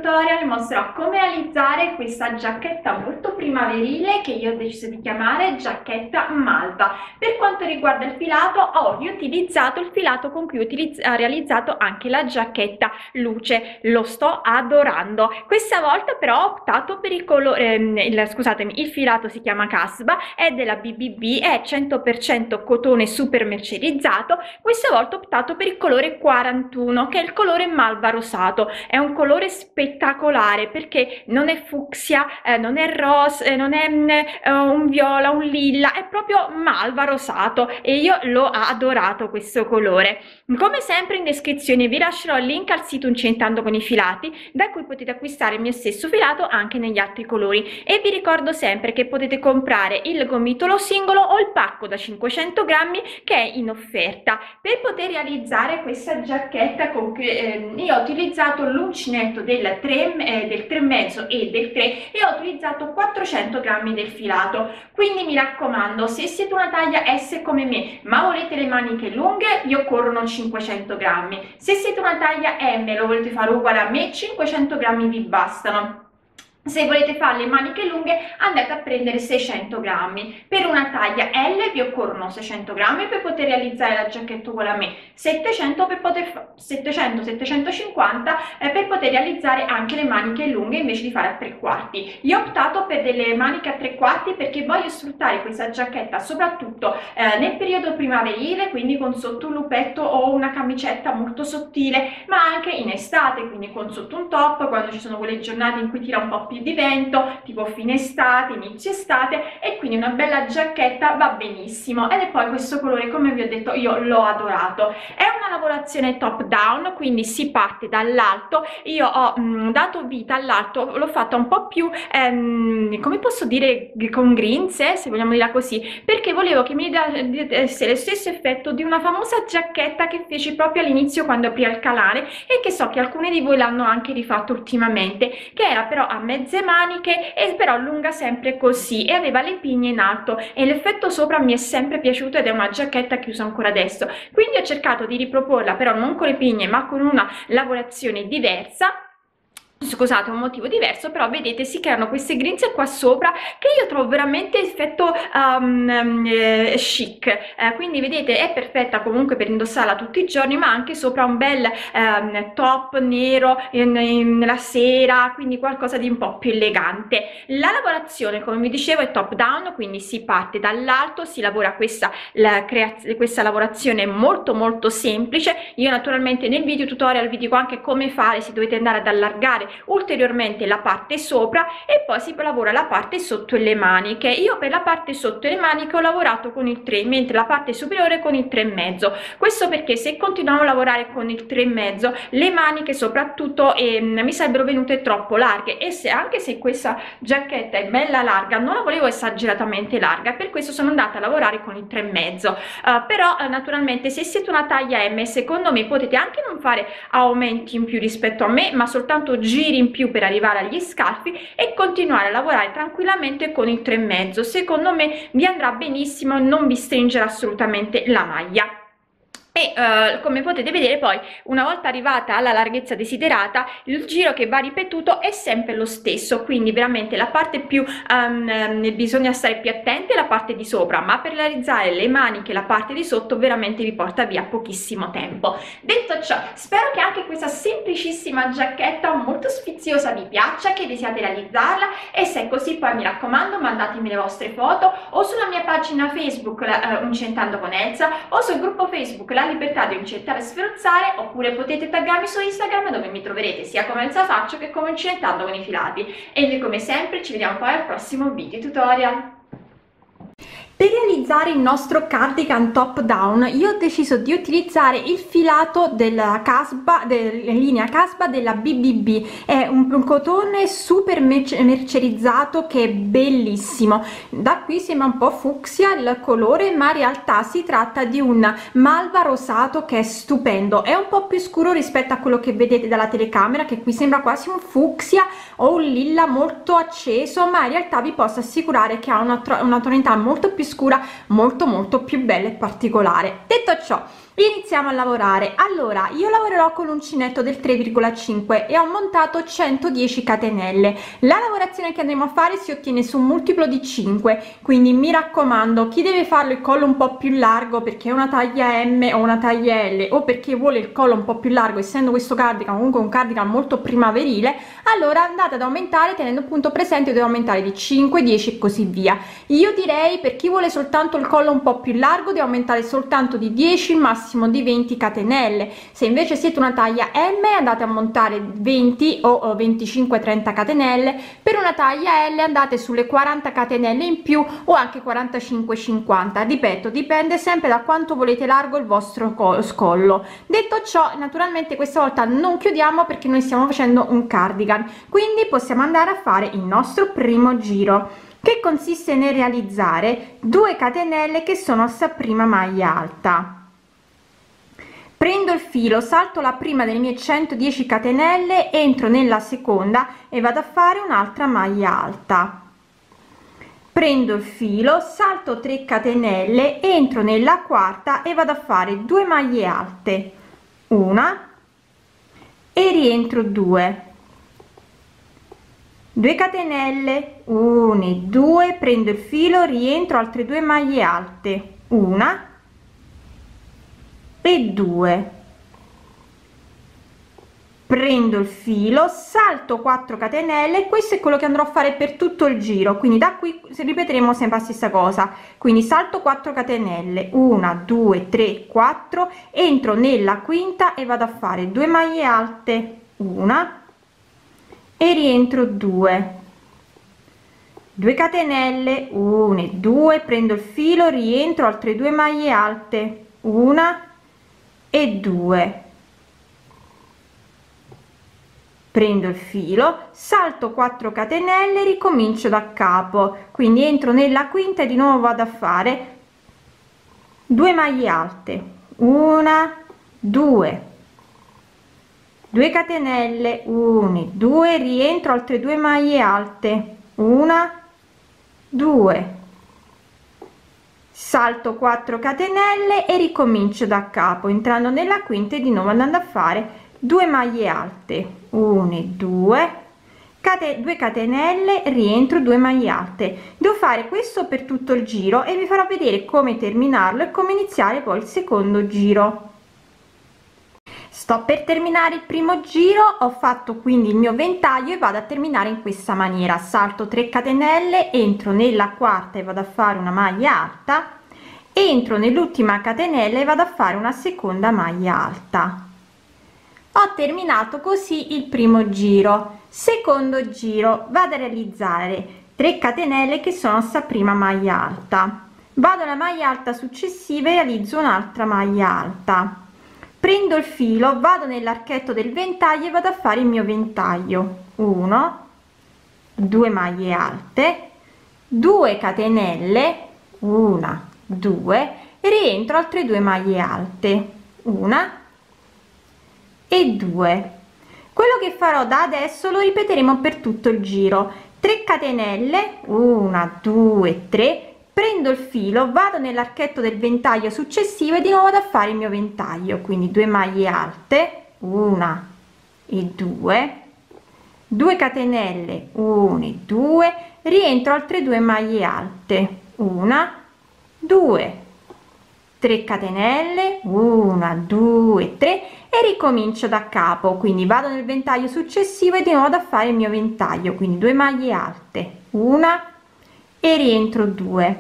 tutorial mostrerò come realizzare questa giacchetta molto primaverile che io ho deciso di chiamare giacchetta malva. Per quanto riguarda il filato, ho riutilizzato il filato con cui ho realizzato anche la giacchetta luce, lo sto adorando. Questa volta però ho optato per il colore, il filato si chiama Casba, è della BBB, è 100% cotone super mercerizzato. Questa volta ho optato per il colore 41, che è il colore malva rosato. È un colore spettacolare perché non è fucsia, non è rosa, non è un viola, un lilla, è proprio malva rosato e io l'ho adorato questo colore. Come sempre in descrizione vi lascerò il link al sito Incentando con i filati, da cui potete acquistare il mio stesso filato anche negli altri colori, e vi ricordo sempre che potete comprare il gomitolo singolo o il pacco da 500 grammi che è in offerta. Per poter realizzare questa giacchetta io ho utilizzato l'uncinetto del 3,5 e del 3 e ho utilizzato 400 grammi del filato. Quindi mi raccomando, se siete una taglia S come me ma volete le maniche lunghe, vi occorrono 500 grammi. Se siete una taglia M e lo volete fare uguale a me, 500 grammi vi bastano. Se volete fare le maniche lunghe andate a prendere 600 grammi. Per una taglia L vi occorrono 600 grammi per poter realizzare la giacchetta uguale a me, 700-750 per poter realizzare anche le maniche lunghe invece di fare a 3/4. Io ho optato per delle maniche a 3/4 perché voglio sfruttare questa giacchetta soprattutto nel periodo primaverile, quindi con sotto un lupetto o una camicetta molto sottile, ma anche in estate, quindi con sotto un top, quando ci sono quelle giornate in cui tira un po' più di vento, tipo fine estate, inizio estate, e quindi una bella giacchetta va benissimo. Ed è poi questo colore, come vi ho detto, io l'ho adorato. È una lavorazione top down, quindi si parte dall'alto. Io ho dato vita all'alto, l'ho fatta un po' più come posso dire, con grinze, se vogliamo dire così, perché volevo che mi desse lo stesso effetto di una famosa giacchetta che feci proprio all'inizio quando aprì il canale, e che so che alcuni di voi l'hanno anche rifatto ultimamente, che era però a mezze maniche e però lunga sempre così e aveva le pigne in alto, e l'effetto sopra mi è sempre piaciuto ed è una giacchetta che uso ancora adesso. Quindi ho cercato di riproporla però non con le pigne ma con una lavorazione diversa. Scusate, un motivo diverso, però vedete si creano queste grinze qua sopra che io trovo veramente effetto chic, quindi vedete è perfetta comunque per indossarla tutti i giorni, ma anche sopra un bel top nero la sera, quindi qualcosa di un po' più elegante. La lavorazione, come vi dicevo, è top down, quindi si parte dall'alto, si lavora questa lavorazione molto semplice. Io naturalmente nel video tutorial vi dico anche come fare, se dovete andare ad allargare ulteriormente la parte sopra, e poi si lavora la parte sotto e le maniche. Io per la parte sotto e le maniche ho lavorato con il 3, mentre la parte superiore con il 3,5. Questo perché se continuavo a lavorare con il 3,5 le maniche soprattutto mi sarebbero venute troppo larghe, e anche se questa giacchetta è bella larga non la volevo esageratamente larga, per questo sono andata a lavorare con il 3,5. Però naturalmente se siete una taglia M secondo me potete anche non fare aumenti in più rispetto a me, ma soltanto giri in più per arrivare agli scalfi e continuare a lavorare tranquillamente con il 3,5. Secondo me vi andrà benissimo, non vi stringerà assolutamente la maglia. E come potete vedere poi, una volta arrivata alla larghezza desiderata, il giro che va ripetuto è sempre lo stesso, quindi veramente la parte più bisogna stare più attenti è la parte di sopra, ma per realizzare le maniche la parte di sotto veramente vi porta via pochissimo tempo. Detto ciò, spero che anche questa semplicissima giacchetta molto sfiziosa vi piaccia, che desiate realizzarla, e se è così poi mi raccomando mandatemi le vostre foto o sulla mia pagina Facebook Incentando con Elsa, o sul gruppo Facebook La Libertà di Incentare e Sferzare, oppure potete taggarmi su Instagram dove mi troverete sia come Elsa Faccio che come Incentando con i filati. E noi come sempre ci vediamo poi al prossimo video tutorial. Per realizzare il nostro cardigan top down io ho deciso di utilizzare il filato della linea Casba della BBB. È un cotone super mercerizzato che è bellissimo. Da qui sembra un po' fucsia il colore, ma in realtà si tratta di un malva rosato che è stupendo. È un po' più scuro rispetto a quello che vedete dalla telecamera, che qui sembra quasi un fucsia o un lilla molto acceso, ma in realtà vi posso assicurare che ha una tonalità molto più scura, molto più bella e particolare. Detto ciò, Iniziamo a lavorare. Allora, io lavorerò con l'uncinetto del 3,5 e ho montato 110 catenelle. La lavorazione che andremo a fare si ottiene su un multiplo di 5, quindi mi raccomando, chi deve farlo il collo un po' più largo perché è una taglia M o una taglia L, o perché vuole il collo un po' più largo, essendo questo cardigan comunque un cardigan molto primaverile, allora andate ad aumentare tenendo appunto presente che devo aumentare di 5, 10 e così via. Io direi, per chi vuole soltanto il collo un po' più largo, devo aumentare soltanto di 10, massimo di 20 catenelle. Se invece siete una taglia M, andate a montare 20 o 25-30 catenelle. Per una taglia L andate sulle 40 catenelle in più o anche 45-50, ripeto, dipende sempre da quanto volete largo il vostro collo. Detto ciò, naturalmente questa volta non chiudiamo perché noi stiamo facendo un cardigan, quindi possiamo andare a fare il nostro primo giro, che consiste nel realizzare 2 catenelle che sono a prima maglia alta. Prendo il filo, salto la prima delle mie 110 catenelle, entro nella seconda e vado a fare un'altra maglia alta. Prendo il filo, salto 3 catenelle, entro nella quarta e vado a fare 2 maglie alte, una e rientro 2, 2 catenelle, 1 e 2, prendo il filo, rientro, altre 2 maglie alte, una e 2, prendo il filo, salto 4 catenelle. Questo è quello che andrò a fare per tutto il giro, quindi da qui ripeteremo sempre la stessa cosa, quindi salto 4 catenelle, 1 2 3 4, entro nella quinta e vado a fare 2 maglie alte, una e rientro 2, 2 catenelle, 1 e 2, prendo il filo, rientro, altre 2 maglie alte, una e 2, prendo il filo, salto 4 catenelle, ricomincio da capo, quindi entro nella quinta e di nuovo vado a fare 2 maglie alte, una 2, 2 catenelle, 1 e 2, rientro, altre 2 maglie alte, una 2, salto 4 catenelle e ricomincio da capo, entrando nella quinta e di nuovo andando a fare 2 maglie alte, 1 e 2, 2 catenelle, rientro, 2 maglie alte. Devo fare questo per tutto il giro e vi farò vedere come terminarlo e come iniziare poi il secondo giro. Sto per terminare il primo giro, ho fatto quindi il mio ventaglio e vado a terminare in questa maniera: salto 3 catenelle, entro nella quarta e vado a fare una maglia alta, entro nell'ultima catenella e vado a fare una seconda maglia alta. Ho terminato così il primo giro. Secondo giro, vado a realizzare 3 catenelle che sono sta prima maglia alta, vado alla maglia alta successiva e realizzo un'altra maglia alta, prendo il filo, vado nell'archetto del ventaglio e vado a fare il mio ventaglio, 1 2 maglie alte, 2 catenelle, 1 2, rientro, altre 2 maglie alte, una e 2. Quello che farò da adesso lo ripeteremo per tutto il giro: 3 catenelle, 1 2 3, prendo il filo, vado nell'archetto del ventaglio successivo e di nuovo vado a fare il mio ventaglio, quindi 2 maglie alte, 1 e 2, 2 catenelle, 1 e 2, rientro, altre 2 maglie alte, 1 2, 3 catenelle, 1 2 3 e ricomincio da capo, quindi vado nel ventaglio successivo e di nuovo da fare il mio ventaglio, quindi 2 maglie alte, una e rientro, 2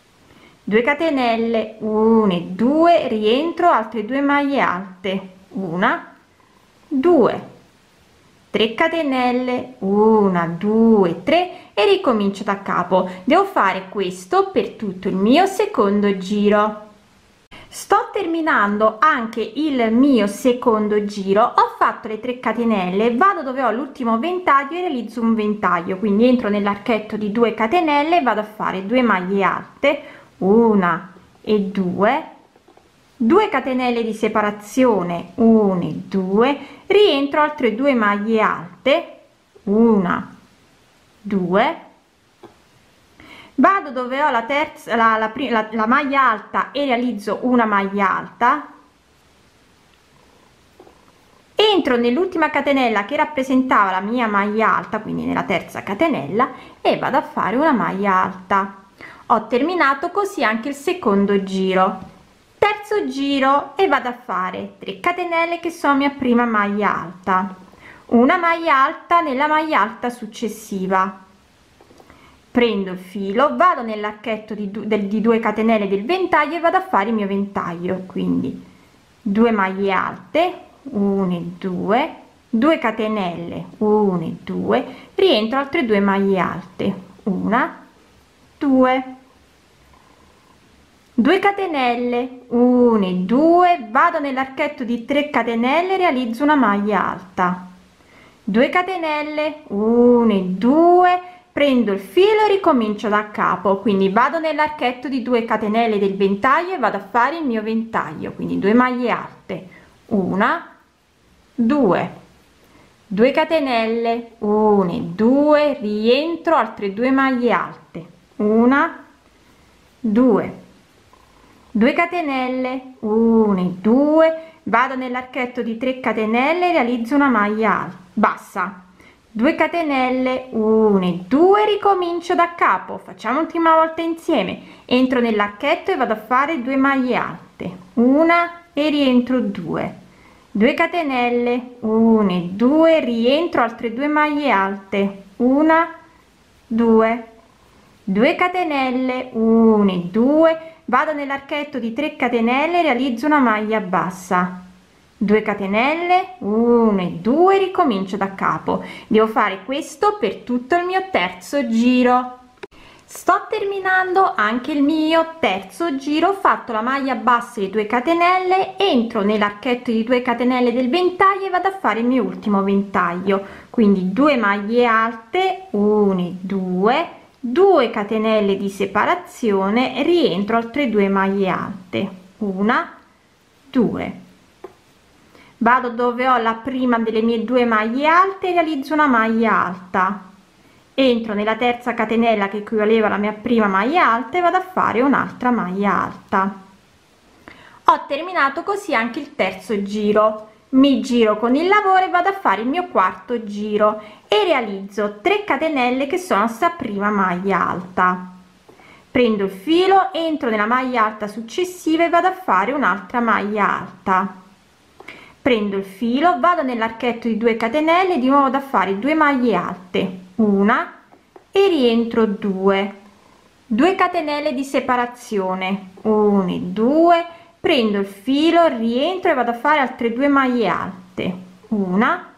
catenelle, 1 e 2, rientro, altre 2 maglie alte, una 2, 3 catenelle, 1 2 3 e ricomincio da capo. Devo fare questo per tutto il mio secondo giro. Sto terminando anche il mio secondo giro, ho fatto le 3 catenelle, vado dove ho l'ultimo ventaglio e realizzo un ventaglio, quindi entro nell'archetto di 2 catenelle, vado a fare 2 maglie alte, 1 e 2, 2 catenelle di separazione, 1 e 2, rientro, altre 2 maglie alte, 1 2, vado dove ho la terza la maglia alta e realizzo una maglia alta, entro nell'ultima catenella che rappresentava la mia maglia alta, quindi nella terza catenella, e vado a fare una maglia alta. Ho terminato così anche il secondo giro. Terzo giro e vado a fare 3 catenelle che sono mia prima maglia alta, una maglia alta nella maglia alta successiva, prendo il filo, vado nell'archetto di 2 catenelle del ventaglio e vado a fare il mio ventaglio, quindi 2 maglie alte, 1 e 2, 2 catenelle, 1 e 2, rientro altre 2 maglie alte, 1, 2, 2 catenelle, 1 e 2, vado nell'archetto di 3 catenelle, realizzo una maglia alta, 2 catenelle, 1 e 2, prendo il filo e ricomincio da capo, quindi vado nell'archetto di 2 catenelle del ventaglio e vado a fare il mio ventaglio, quindi 2 maglie alte, 1, 2, 2 catenelle, 1 e 2, rientro altre 2 maglie alte, 1, 2, 2 catenelle, 1 e 2, vado nell'archetto di 3 catenelle, realizzo una maglia alta, bassa, 2 catenelle, 1 e 2, ricomincio da capo, facciamo l'ultima volta insieme, entro nell'archetto e vado a fare 2 maglie alte, una e rientro 2, 2 catenelle, 1 e 2, rientro altre 2 maglie alte, 1, 2, 2 catenelle, 1 e 2, vado nell'archetto di 3 catenelle, realizzo una maglia bassa, 2 catenelle, 1 e 2, ricomincio da capo. Devo fare questo per tutto il mio terzo giro. Sto terminando anche il mio terzo giro, ho fatto la maglia bassa di 2 catenelle, entro nell'archetto di 2 catenelle del ventaglio e vado a fare il mio ultimo ventaglio, quindi 2 maglie alte, 1 e 2, 2 catenelle di separazione, rientro altre 2 maglie alte, 1, 2, vado dove ho la prima delle mie 2 maglie alte, realizzo una maglia alta, entro nella terza catenella che equivaleva alla mia prima maglia alta e vado a fare un'altra maglia alta. Ho terminato così anche il terzo giro, mi giro con il lavoro e vado a fare il mio quarto giro e realizzo 3 catenelle che sono sta prima maglia alta, prendo il filo, entro nella maglia alta successiva e vado a fare un'altra maglia alta, prendo il filo, vado nell'archetto di 2 catenelle e di nuovo da fare 2 maglie alte, una e rientro 2, 2 catenelle di separazione, 1 e 2, prendo il filo, rientro e vado a fare altre 2 maglie alte, una,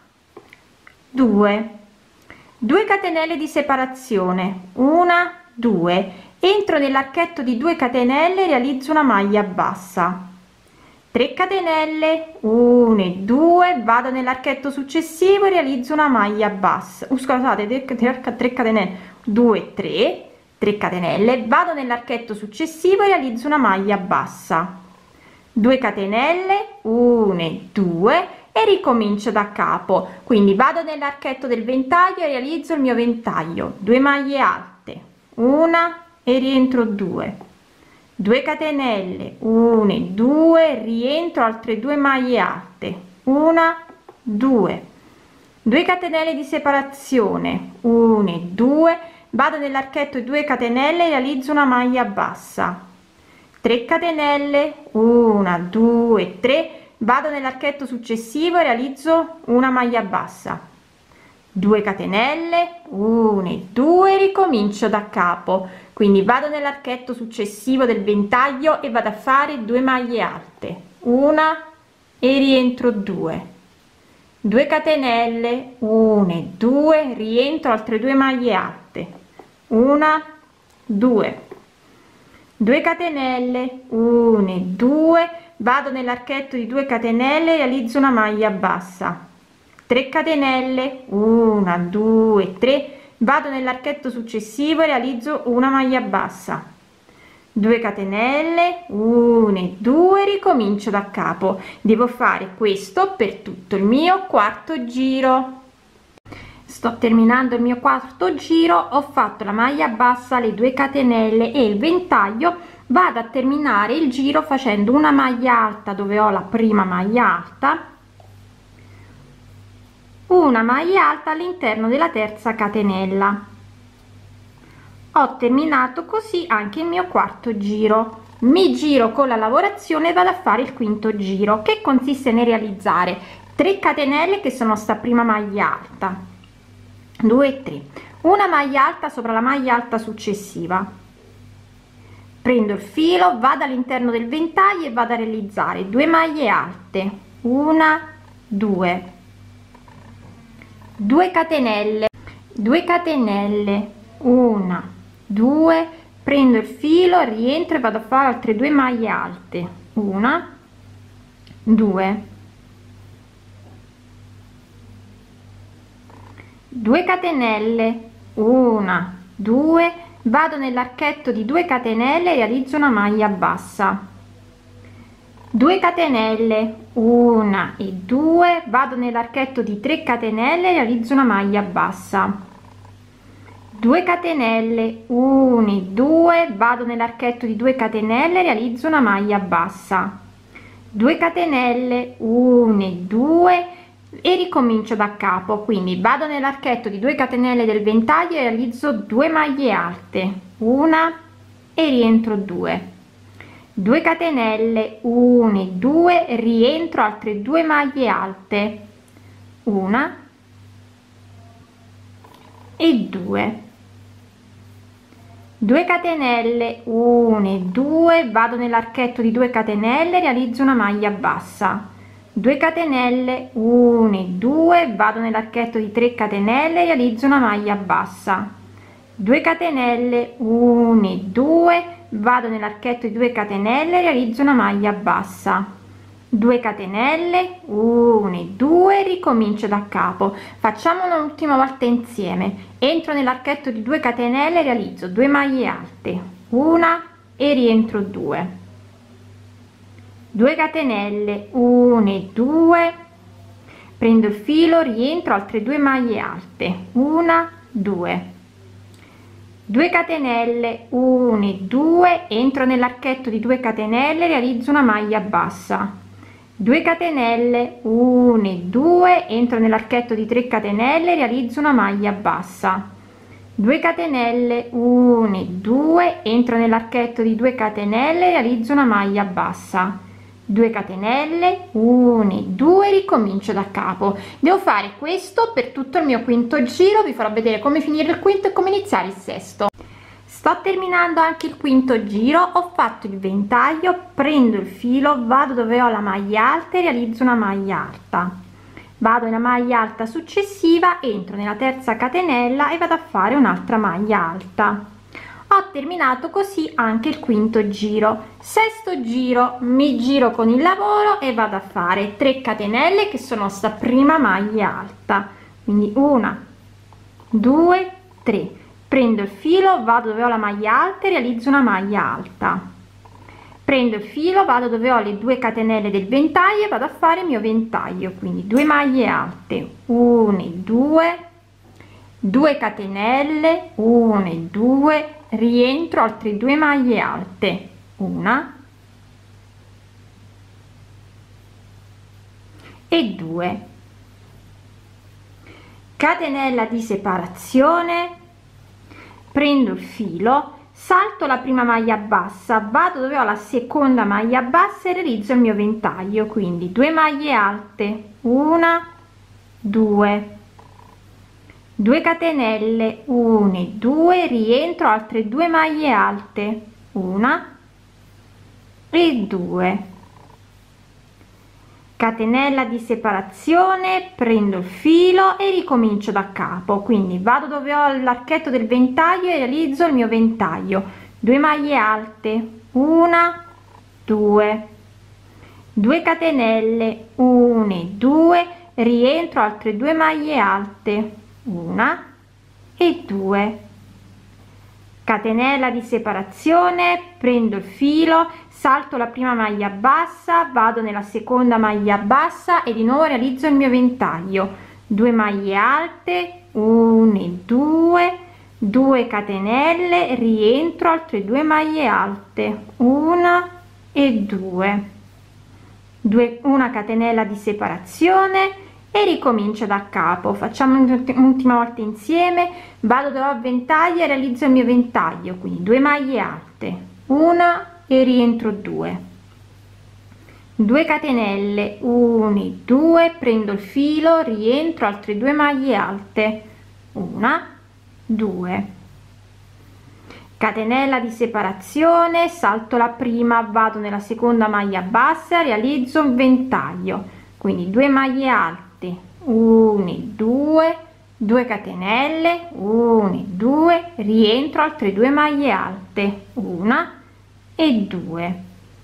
2, 2 catenelle di separazione, una, 2, entro nell'archetto di 2 catenelle, realizzo una maglia bassa, 3 catenelle, 1 e 2, vado nell'archetto successivo e realizzo una maglia bassa, scusate, 3 catenelle, 2, 3, 3 catenelle, vado nell'archetto successivo e realizzo una maglia bassa, 2 catenelle, 1 e 2 e ricomincio da capo, quindi vado nell'archetto del ventaglio e realizzo il mio ventaglio, 2 maglie alte, una e rientro 2, 2 catenelle, 1 e 2, rientro altre 2 maglie alte, una, 2, 2 catenelle di separazione, 1 e 2, vado nell'archetto di 2 catenelle e realizzo una maglia bassa, 3 catenelle, 1, 2, 3, vado nell'archetto successivo e realizzo una maglia bassa, 2 catenelle, 1 e 2, ricomincio da capo, quindi vado nell'archetto successivo del ventaglio e vado a fare 2 maglie alte, una e rientro 2, 2 catenelle, 1 e 2, rientro altre 2 maglie alte, una, 2, 2 catenelle, 1 e 2, vado nell'archetto di 2 catenelle, realizzo una maglia bassa, 3 catenelle, 1, 2, 3, vado nell'archetto successivo e realizzo una maglia bassa, 2 catenelle, 1 e 2, ricomincio da capo. Devo fare questo per tutto il mio quarto giro. Sto terminando il mio quarto giro, ho fatto la maglia bassa, le 2 catenelle e il ventaglio, vado a terminare il giro facendo una maglia alta dove ho la prima maglia alta, una maglia alta all'interno della terza catenella. Ho terminato così anche il mio quarto giro. Mi giro con la lavorazione e vado a fare il quinto giro, che consiste nel realizzare 3 catenelle che sono sta prima maglia alta, 2 e 3, una maglia alta sopra la maglia alta successiva, prendo il filo, vado all'interno del ventaglio e vado a realizzare 2 maglie alte, 1 2 2 catenelle, 2 catenelle, 1 2, prendo il filo, rientro e vado a fare altre 2 maglie alte, 1 2 2 catenelle, 1 2, vado nell'archetto di 2 catenelle, realizzo una maglia bassa, 2 catenelle, 1 e 2, vado nell'archetto di 3 catenelle, realizzo una maglia bassa, 2 catenelle, 1 e 2, vado nell'archetto di 2 catenelle, realizzo una maglia bassa, 2 catenelle, 1 e 2 e ricomincio da capo. Quindi vado nell'archetto di 2 catenelle del ventaglio e realizzo 2 maglie alte, una e rientro 2, 2 catenelle, 1 e 2, rientro altre 2 maglie alte, una e 2, 2 catenelle, 1 e 2, vado nell'archetto di 2 catenelle, realizzo una maglia bassa, 2 catenelle, 1 e 2, vado nell'archetto di 3 catenelle, realizzo una maglia bassa, 2 catenelle, 1 e 2, vado nell'archetto di 2 catenelle, realizzo una maglia bassa, 2 catenelle, 1 e 2, ricomincio da capo. Facciamolo un'ultima volta insieme. Entro nell'archetto di 2 catenelle, realizzo 2 maglie alte, una e rientro 2, 2 catenelle, 1 e 2, prendo il filo, rientro altre 2 maglie alte, una 2, 2 catenelle, 1 e 2, entro nell'archetto di 2 catenelle, realizzo una maglia bassa, 2 catenelle, 1 e 2, entro nell'archetto di 3 catenelle, realizzo una maglia bassa, 2 catenelle, 1 e 2, entro nell'archetto di 2 catenelle, realizzo una maglia bassa, 2 catenelle, 1 e 2, ricomincio da capo. Devo fare questo per tutto il mio quinto giro, vi farò vedere come finire il quinto e come iniziare il sesto. Sto terminando anche il quinto giro, ho fatto il ventaglio, prendo il filo, vado dove ho la maglia alta e realizzo una maglia alta, vado nella maglia alta successiva, entro nella terza catenella e vado a fare un'altra maglia alta. Ho terminato così anche il quinto giro. Sesto giro, mi giro con il lavoro e vado a fare 3 catenelle che sono sta prima maglia alta, quindi 1 2 3, prendo il filo, vado dove ho la maglia alta e realizzo una maglia alta, prendo il filo, vado dove ho le 2 catenelle del ventaglio e vado a fare il mio ventaglio, quindi 2 maglie alte, 1 e 2, 2 catenelle, 1 e 2, rientro altre 2 maglie alte, una e 2, catenella di separazione, prendo il filo, salto la prima maglia bassa, vado dove ho la seconda maglia bassa e realizzo il mio ventaglio, quindi 2 maglie alte, una 2, 2 catenelle, 1 e 2, rientro altre 2 maglie alte, una e 2, catenella di separazione, prendo il filo e ricomincio da capo, quindi vado dove ho l'archetto del ventaglio e realizzo il mio ventaglio, 2 maglie alte, una 2, 2 catenelle, 1 e 2, rientro altre 2 maglie alte, una e 2, catenella di separazione, prendo il filo, salto la prima maglia bassa, vado nella seconda maglia bassa e di nuovo realizzo il mio ventaglio, 2 maglie alte, 1 e 2, 2 catenelle, rientro altre 2 maglie alte, una e 2, una catenella di separazione, e ricomincio da capo. Facciamo un'ultima volta insieme. Vado dove ho ventaglio e realizzo il mio ventaglio, quindi 2 maglie alte, una e rientro 2, 2 catenelle, 1 2, prendo il filo, rientro, altre 2 maglie alte, 1 2, catenella di separazione, salto la prima, vado nella seconda maglia bassa, realizzo un ventaglio, quindi 2 maglie alte, 1 2, 2 catenelle, 1 2, rientro, altre 2 maglie alte, 1 e 2,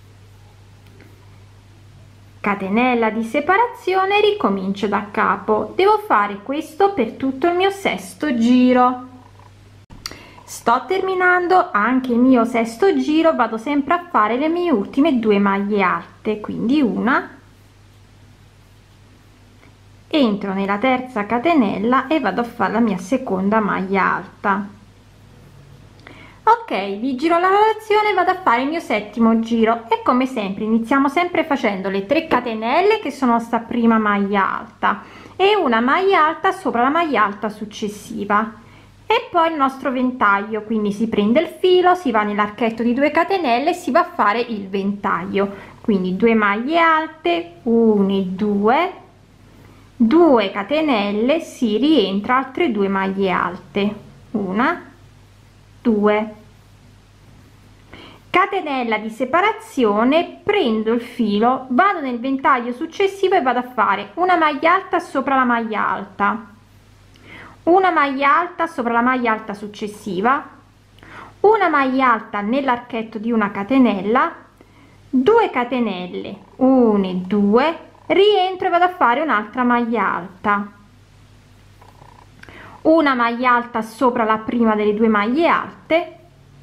catenella di separazione, ricomincio da capo. Devo fare questo per tutto il mio sesto giro. Sto terminando anche il mio sesto giro, vado sempre a fare le mie ultime 2 maglie alte, quindi una, entro nella terza catenella e vado a fare la mia seconda maglia alta. Ok, vi giro la lavorazione, vado a fare il mio settimo giro e come sempre iniziamo sempre facendo le 3 catenelle che sono sta prima maglia alta e una maglia alta sopra la maglia alta successiva e poi il nostro ventaglio, quindi si prende il filo, si va nell'archetto di 2 catenelle e si va a fare il ventaglio, quindi 2 maglie alte, 1 2, 2 catenelle, si rientra, altre 2 maglie alte, 1 2, catenella di separazione, prendo il filo, vado nel ventaglio successivo e vado a fare una maglia alta sopra la maglia alta, una maglia alta sopra la maglia alta successiva, una maglia alta nell'archetto di una catenella, 2 catenelle, 1 2, rientro e vado a fare un'altra maglia alta, una maglia alta sopra la prima delle 2 maglie alte,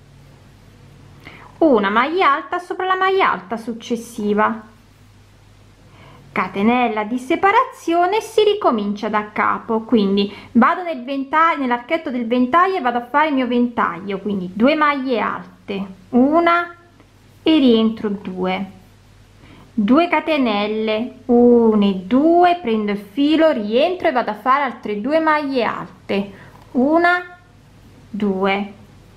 una maglia alta sopra la maglia alta successiva, catenella di separazione, si ricomincia da capo, quindi vado nel ventaglio, nell'archetto del ventaglio e vado a fare il mio ventaglio, quindi 2 maglie alte, una e rientro 2, 2 catenelle, 1 2, prendo il filo, rientro e vado a fare altre 2 maglie alte, 1 2,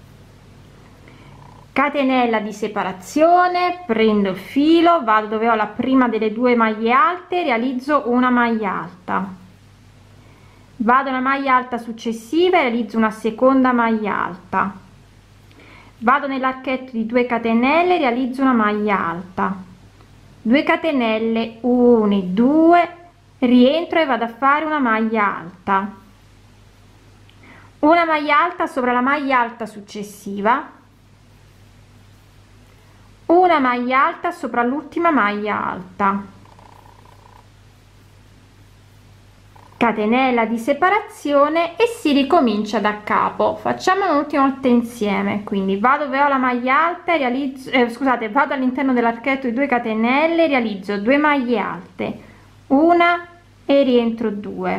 catenella di separazione, prendo il filo, vado dove ho la prima delle 2 maglie alte, realizzo una maglia alta, vado alla maglia alta successiva e realizzo una seconda maglia alta, vado nell'archetto di 2 catenelle, realizzo una maglia alta, 2 catenelle, 1 2, rientro e vado a fare una maglia alta, una maglia alta sopra la maglia alta successiva, una maglia alta sopra l'ultima maglia alta, catenella di separazione e si ricomincia da capo. Facciamo un'ultima volta insieme, quindi vado dove ho la maglia alta e realizzo scusate, vado all'interno dell'archetto di 2 catenelle, realizzo 2 maglie alte, una e rientro 2,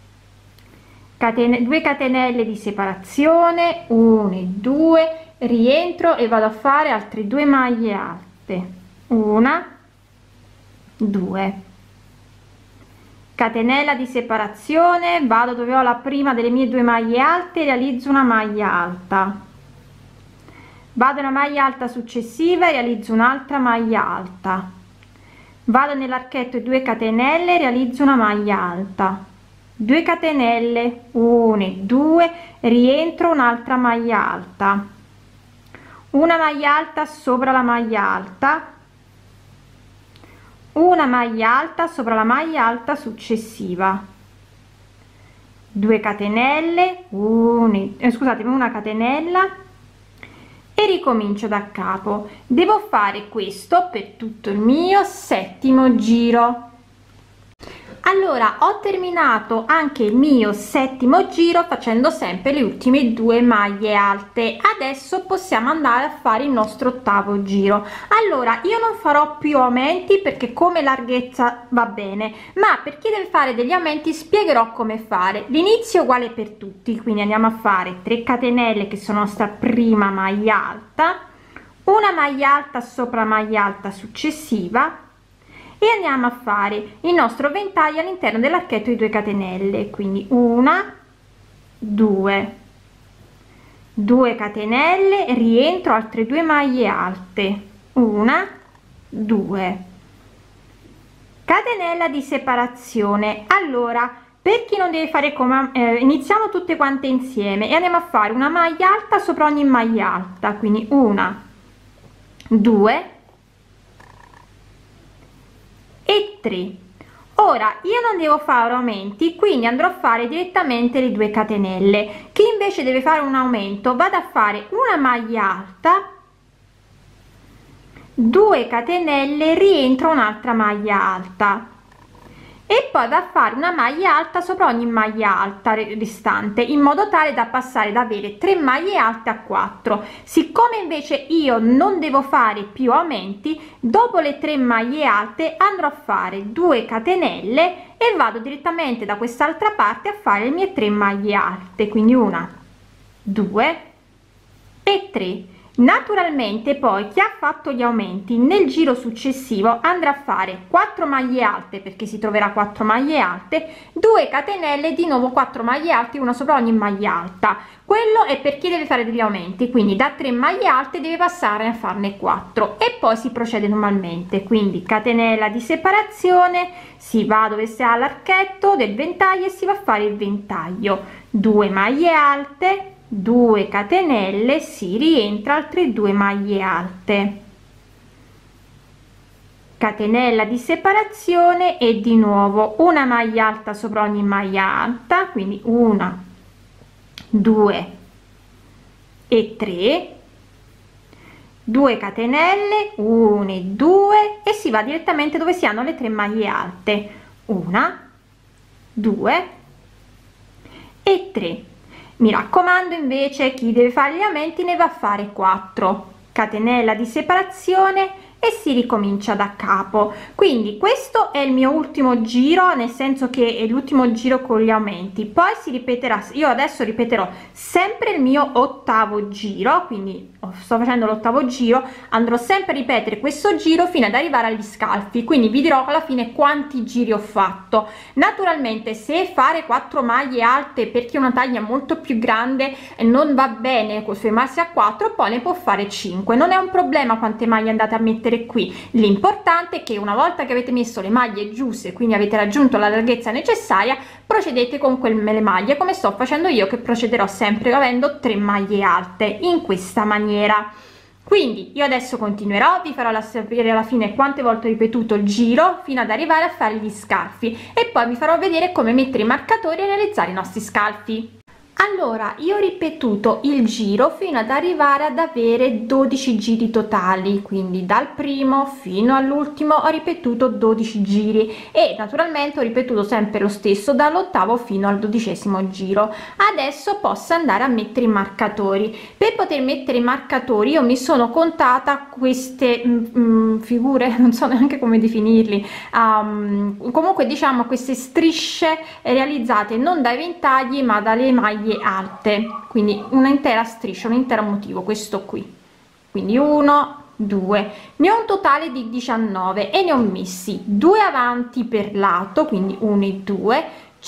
2 catenelle di separazione, 1 2, rientro e vado a fare altre 2 maglie alte, 1 2, catenella di separazione, vado dove ho la prima delle mie 2 maglie alte, realizzo una maglia alta, vado alla maglia alta successiva e realizzo un'altra maglia alta, vado nell'archetto di 2 catenelle, realizzo una maglia alta, 2 catenelle, 1 2, rientro, un'altra maglia alta, una maglia alta sopra la maglia alta, una maglia alta sopra la maglia alta successiva, 2 catenelle, una catenella e ricomincio da capo. Devo fare questo per tutto il mio settimo giro. Allora, ho terminato anche il mio settimo giro facendo sempre le ultime 2 maglie alte. Adesso possiamo andare a fare il nostro ottavo giro. Allora, io non farò più aumenti perché come larghezza va bene, ma per chi deve fare degli aumenti spiegherò come fare. L'inizio è uguale per tutti, quindi andiamo a fare 3 catenelle che sono sta prima maglia alta, una maglia alta sopra la maglia alta successiva e andiamo a fare il nostro ventaglio all'interno dell'archetto di 2 catenelle, quindi 1 2 2 catenelle, rientro altre 2 maglie alte, 1 2 catenella di separazione. Allora, per chi non deve fare come iniziamo tutte quante insieme e andiamo a fare una maglia alta sopra ogni maglia alta, quindi 1 2 e 3. Ora io non devo fare aumenti, quindi andrò a fare direttamente le 2 catenelle. Chi invece deve fare un aumento vado a fare una maglia alta, 2 catenelle, rientro un'altra maglia alta e poi va a fare una maglia alta sopra ogni maglia alta restante, in modo tale da passare da avere 3 maglie alte a 4. Siccome invece io non devo fare più aumenti, dopo le 3 maglie alte andrò a fare 2 catenelle e vado direttamente da quest'altra parte a fare le mie 3 maglie alte, quindi 1 2 e 3. Naturalmente poi chi ha fatto gli aumenti nel giro successivo andrà a fare 4 maglie alte, perché si troverà 4 maglie alte, 2 catenelle, di nuovo 4 maglie alte, una sopra ogni maglia alta. Quello è per chi deve fare degli aumenti, quindi da 3 maglie alte deve passare a farne 4 e poi si procede normalmente. Quindi catenella di separazione, si va dove si ha l'archetto del ventaglio e si va a fare il ventaglio, 2 maglie alte, 2 catenelle, si rientra altre 2 maglie alte, catenella di separazione e di nuovo una maglia alta sopra ogni maglia alta, quindi 1 2 e 3, 2 catenelle, 1 e 2 e si va direttamente dove si hanno le 3 maglie alte, 1 2 e 3. Mi raccomando, invece chi deve fare gli aumenti ne va a fare 4, catenella di separazione e si ricomincia da capo. Quindi questo è il mio ultimo giro, nel senso che è l'ultimo giro con gli aumenti, poi si ripeterà. Io adesso ripeterò sempre il mio ottavo giro, quindi sto facendo l'ottavo giro, andrò sempre a ripetere questo giro fino ad arrivare agli scalfi, quindi vi dirò alla fine quanti giri ho fatto. Naturalmente se fare 4 maglie alte perché una taglia molto più grande non va bene fermarsi a 4, poi ne può fare 5, non è un problema quante maglie andate a mettere qui. L'importante è che una volta che avete messo le maglie giuste, quindi avete raggiunto la larghezza necessaria, procedete con quelle maglie come sto facendo io, che procederò sempre avendo 3 maglie alte in questa maniera. Quindi io adesso continuerò, vi farò sapere alla fine quante volte ho ripetuto il giro fino ad arrivare a fare gli scalfi e poi vi farò vedere come mettere i marcatori e realizzare i nostri scalfi. Allora, io ho ripetuto il giro fino ad arrivare ad avere 12 giri totali, quindi dal primo fino all'ultimo ho ripetuto 12 giri e naturalmente ho ripetuto sempre lo stesso dall'ottavo fino al 12° giro. Adesso posso andare a mettere i marcatori. Per poter mettere i marcatori io mi sono contata queste figure, non so neanche come definirli, comunque diciamo queste strisce realizzate non dai ventagli ma dalle maglie alte, quindi una intera striscia, un intero motivo, questo qui, quindi 1 2, ne ho un totale di 19 e ne ho messi 2 avanti per lato, quindi 1 e 2,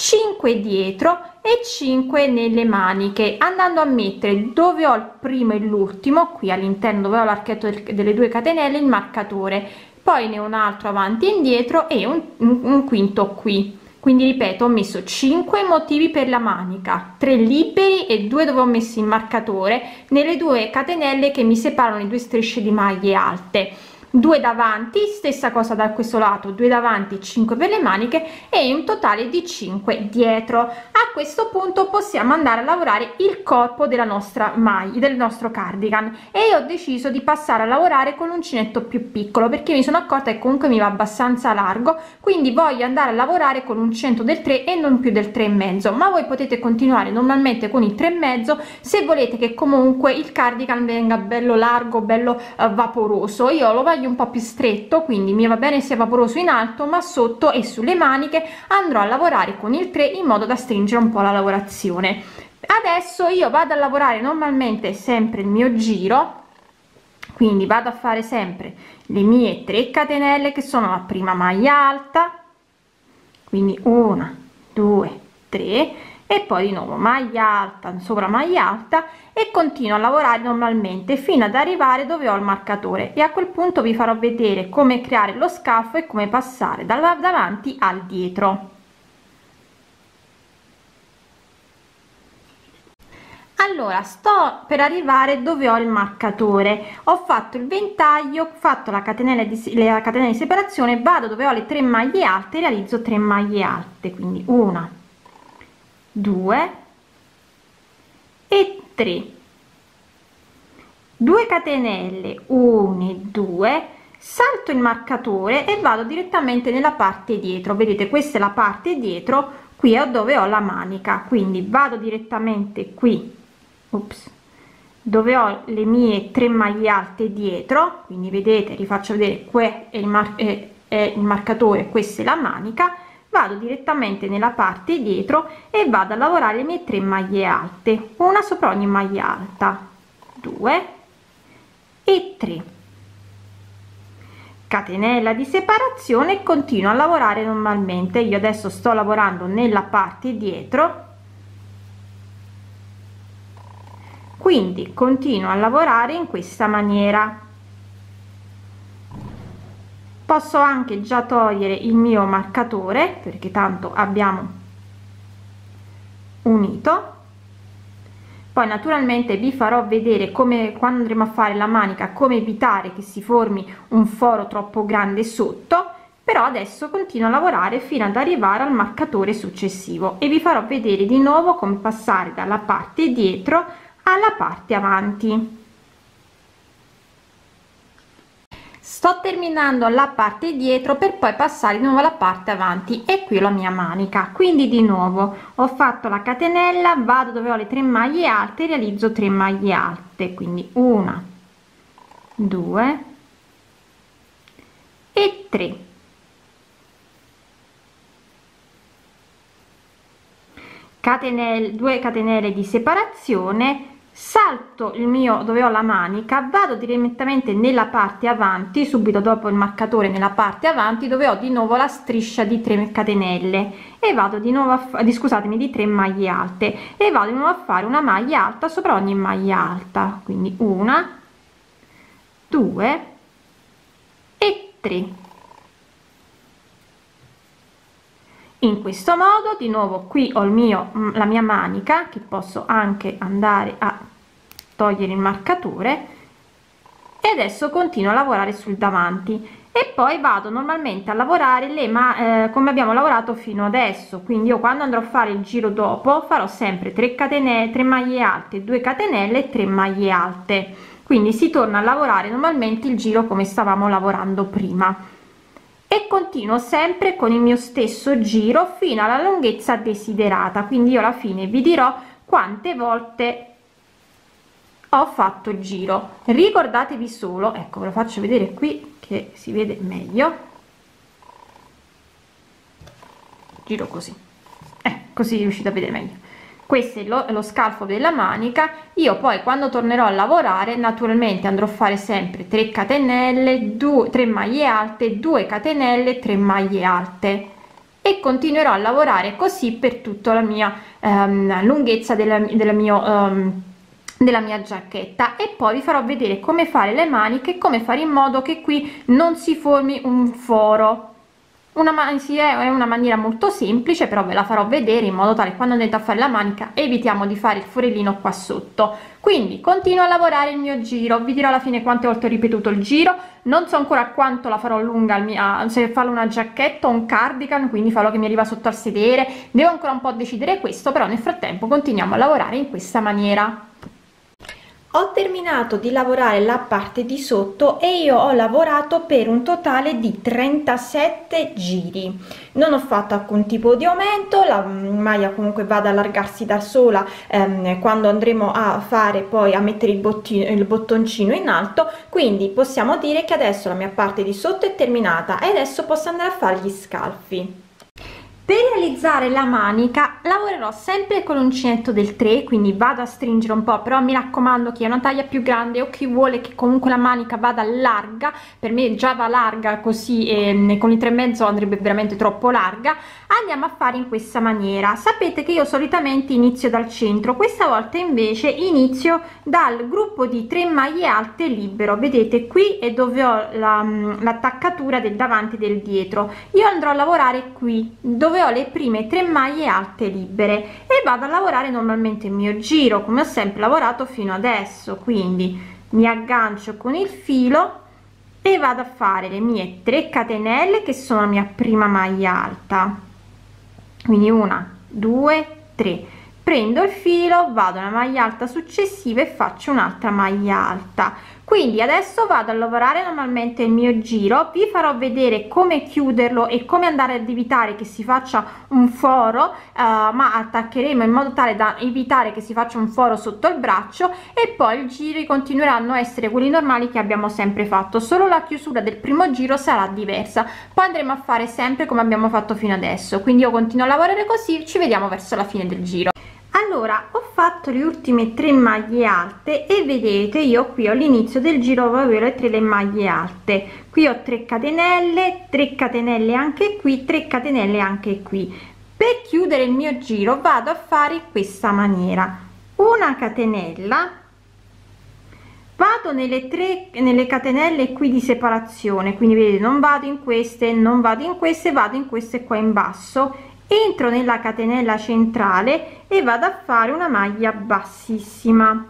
5 dietro e 5 nelle maniche, andando a mettere dove ho il primo e l'ultimo, qui all'interno dove ho l'archetto delle 2 catenelle, il marcatore, poi ne ho un altro avanti e indietro e un quinto qui. Quindi ripeto, ho messo 5 motivi per la manica, 3 liberi e 2 dove ho messo il marcatore nelle 2 catenelle che mi separano le 2 strisce di maglie alte. 2 davanti, stessa cosa da questo lato, 2 davanti, 5 per le maniche e un totale di 5 dietro. A questo punto possiamo andare a lavorare il corpo della nostra maglia, del nostro cardigan, e io ho deciso di passare a lavorare con l'uncinetto più piccolo perché mi sono accorta che comunque mi va abbastanza largo, quindi voglio andare a lavorare con l'uncinetto del 3 e non più del 3,5, ma voi potete continuare normalmente con il 3,5 se volete che comunque il cardigan venga bello largo, bello vaporoso. Io lo voglio un po' più stretto, quindi mi va bene sia vaporoso in alto, ma sotto e sulle maniche andrò a lavorare con il 3 in modo da stringere un po' la lavorazione. Adesso io vado a lavorare normalmente sempre il mio giro quindi vado a fare sempre le mie 3 catenelle che sono la prima maglia alta, quindi 1 2 3, e poi di nuovo maglia alta sopra maglia alta, e continuo a lavorare normalmente fino ad arrivare dove ho il marcatore, e a quel punto vi farò vedere come creare lo scalfo e come passare dal davanti al dietro. Allora, sto per arrivare dove ho il marcatore, ho fatto il ventaglio, ho fatto la catenella di separazione, vado dove ho le 3 maglie alte, realizzo 3 maglie alte, quindi 1 2 e 3, 2 catenelle, 1 e 2, salto il marcatore e vado direttamente nella parte dietro. Vedete, questa è la parte dietro, qui è dove ho la manica, quindi vado direttamente qui, dove ho le mie 3 maglie alte dietro, quindi vedete, rifaccio vedere, qui è il marcatore, questa è la manica, vado direttamente nella parte dietro e vado a lavorare le mie 3 maglie alte, una sopra ogni maglia alta, 2 e 3, catenella di separazione, e continuo a lavorare normalmente. Io adesso sto lavorando nella parte dietro, quindi continuo a lavorare in questa maniera. Posso anche già togliere il mio marcatore, perché tanto abbiamo unito. Poi naturalmente vi farò vedere come, quando andremo a fare la manica, come evitare che si formi un foro troppo grande sotto, però adesso continuo a lavorare fino ad arrivare al marcatore successivo, e vi farò vedere di nuovo come passare dalla parte dietro alla parte avanti. Sto terminando la parte dietro per poi passare di nuovo alla parte avanti, e qui ho la mia manica. Quindi di nuovo ho fatto la catenella, vado dove ho le 3 maglie alte, realizzo 3 maglie alte, quindi 1 2 e 3, catenelle, 2 catenelle di separazione, salto il mio dove ho la manica, vado direttamente nella parte avanti, subito dopo il marcatore, nella parte avanti dove ho di nuovo la striscia di 3 catenelle, e vado di nuovo scusatemi, di 3 maglie alte, e vado di nuovo a fare una maglia alta sopra ogni maglia alta, quindi 1 2 e 3. In questo modo di nuovo qui ho la mia manica, che posso anche andare a togliere il marcatore, e adesso continuo a lavorare sul davanti, e poi vado normalmente a lavorare come abbiamo lavorato fino adesso. Quindi io, quando andrò a fare il giro dopo, farò sempre 3 catenelle, 3 maglie alte, 2 catenelle e 3 maglie alte, quindi si torna a lavorare normalmente il giro come stavamo lavorando prima, e continuo sempre con il mio stesso giro fino alla lunghezza desiderata. Quindi io alla fine vi dirò quante volte ho fatto il giro. Ricordatevi solo, ecco, ve lo faccio vedere qui che si vede meglio, giro così, così riuscite a vedere meglio. Questo è lo scalfo della manica. Io poi, quando tornerò a lavorare, naturalmente andrò a fare sempre 3 catenelle, 3 maglie alte, 2 catenelle, 3 maglie alte, e continuerò a lavorare così per tutta la mia lunghezza della mia giacchetta. E poi vi farò vedere come fare le maniche e come fare in modo che qui non si formi un foro. Sì, è una maniera molto semplice, però ve la farò vedere in modo tale che quando andate a fare la manica evitiamo di fare il forellino qua sotto. Quindi continuo a lavorare il mio giro, vi dirò alla fine quante volte ho ripetuto il giro. Non so ancora quanto la farò lunga, se farò una giacchetta o un cardigan, quindi farò che mi arriva sotto al sedere, devo ancora un po' decidere questo, però nel frattempo continuiamo a lavorare in questa maniera. Ho terminato di lavorare la parte di sotto e io ho lavorato per un totale di 37 giri. Non ho fatto alcun tipo di aumento, la maglia comunque va ad allargarsi da sola quando andremo a fare poi a mettere il bottoncino in alto, quindi possiamo dire che adesso la mia parte di sotto è terminata e adesso posso andare a fare gli scalfi. Per realizzare la manica lavorerò sempre con l'uncinetto del 3, quindi vado a stringere un po', però mi raccomando chi ha una taglia più grande o chi vuole che comunque la manica vada larga, per me già va larga così, con il 3,5 andrebbe veramente troppo larga, andiamo a fare in questa maniera. Sapete che io solitamente inizio dal centro, questa volta invece inizio dal gruppo di 3 maglie alte libero. Vedete qui è dove ho l'attaccatura del davanti e del dietro. Io andrò a lavorare qui dove ho le prime 3 maglie alte libere e vado a lavorare normalmente il mio giro come ho sempre lavorato fino adesso. Quindi mi aggancio con il filo e vado a fare le mie 3 catenelle che sono la mia prima maglia alta, quindi 1 2 3, prendo il filo, vado alla maglia alta successiva e faccio un'altra maglia alta. Quindi adesso vado a lavorare normalmente il mio giro, vi farò vedere come chiuderlo e come andare ad evitare che si faccia un foro, ma attaccheremo in modo tale da evitare che si faccia un foro sotto il braccio, e poi i giri continueranno a essere quelli normali che abbiamo sempre fatto, solo la chiusura del primo giro sarà diversa, poi andremo a fare sempre come abbiamo fatto fino adesso. Quindi io continuo a lavorare così, ci vediamo verso la fine del giro. Allora, ho fatto le ultime 3 maglie alte e vedete io qui all'inizio del giro avevo le 3 maglie alte, qui ho 3 catenelle anche qui, 3 catenelle anche qui. Per chiudere il mio giro vado a fare in questa maniera: una catenella, vado nelle catenelle qui di separazione, quindi vedete non vado in queste, non vado in queste, vado in queste qua in basso, entro nella catenella centrale e vado a fare una maglia bassissima,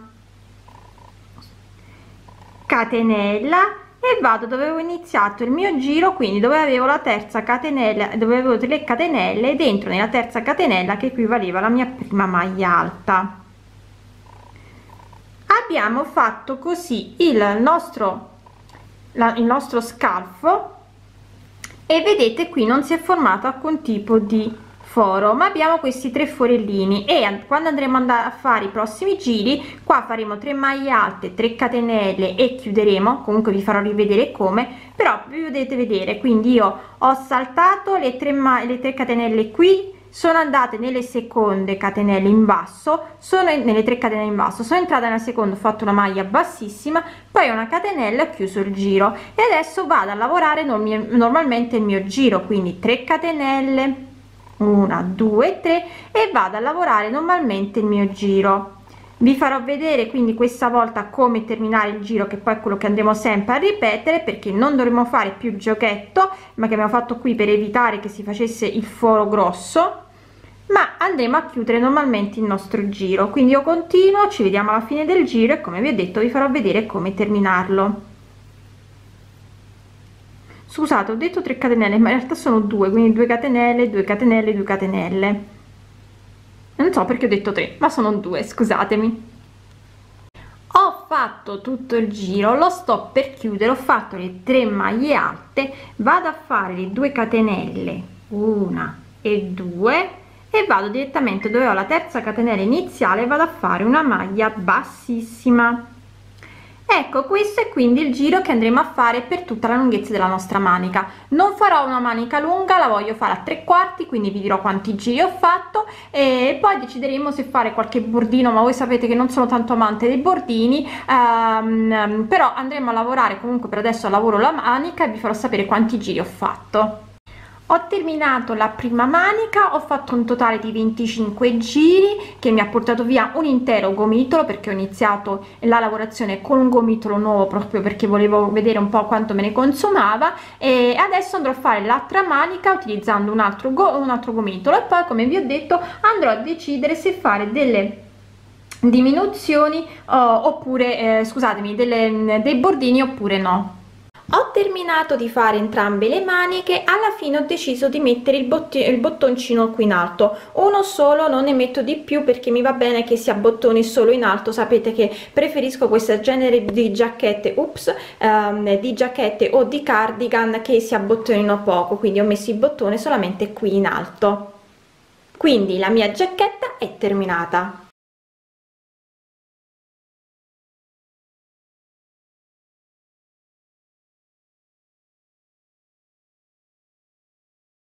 catenella, e vado dove avevo iniziato il mio giro, quindi dove avevo la terza catenella, dove avevo 3 catenelle, ed entro nella terza catenella che equivaleva alla mia prima maglia alta. Abbiamo fatto così il nostro scalfo e vedete qui non si è formato alcun tipo di foro, ma abbiamo questi 3 forellini, e quando andremo a fare i prossimi giri qua faremo 3 maglie alte, 3 catenelle e chiuderemo. Comunque vi farò rivedere come, però vi potete vedere. Quindi io ho saltato le 3 catenelle qui, sono andate nelle seconde catenelle in basso, nelle 3 catenelle in basso, sono entrata nella seconda, ho fatto una maglia bassissima, poi una catenella e ho chiuso il giro, e adesso vado a lavorare normalmente il mio giro, quindi 3 catenelle, 1 2 3, e vado a lavorare normalmente il mio giro. Vi farò vedere quindi questa volta come terminare il giro, che poi è quello che andremo sempre a ripetere, perché non dovremo fare più il giochetto, ma che abbiamo fatto qui per evitare che si facesse il foro grosso, ma andremo a chiudere normalmente il nostro giro. Quindi io continuo, ci vediamo alla fine del giro e come vi ho detto vi farò vedere come terminarlo. Scusate, ho detto 3 catenelle ma in realtà sono 2, quindi 2 catenelle, 2 catenelle, 2 catenelle, non so perché ho detto 3, ma sono 2, scusatemi. Ho fatto tutto il giro, lo sto per chiudere, ho fatto le 3 maglie alte, vado a fare le 2 catenelle, 1 e 2, e vado direttamente dove ho la terza catenella iniziale, vado a fare una maglia bassissima. Ecco, questo è quindi il giro che andremo a fare per tutta la lunghezza della nostra manica. Non farò una manica lunga, la voglio fare a 3/4, quindi vi dirò quanti giri ho fatto e poi decideremo se fare qualche bordino, ma voi sapete che non sono tanto amante dei bordini, però andremo a lavorare, comunque per adesso lavoro la manica e vi farò sapere quanti giri ho fatto. Ho terminato la prima manica, ho fatto un totale di 25 giri che mi ha portato via un intero gomitolo, perché ho iniziato la lavorazione con un gomitolo nuovo proprio perché volevo vedere un po' quanto me ne consumava, e adesso andrò a fare l'altra manica utilizzando un altro gomitolo, e poi come vi ho detto andrò a decidere se fare delle diminuzioni oppure scusatemi, dei bordini oppure no. Ho terminato di fare entrambe le maniche, alla fine ho deciso di mettere il bottoncino qui in alto, uno solo, non ne metto di più perché mi va bene che si abbottoni solo in alto. Sapete che preferisco questo genere di giacchette, di giacchette o di cardigan che si abbottonino poco, quindi ho messo il bottone solamente qui in alto. Quindi la mia giacchetta è terminata.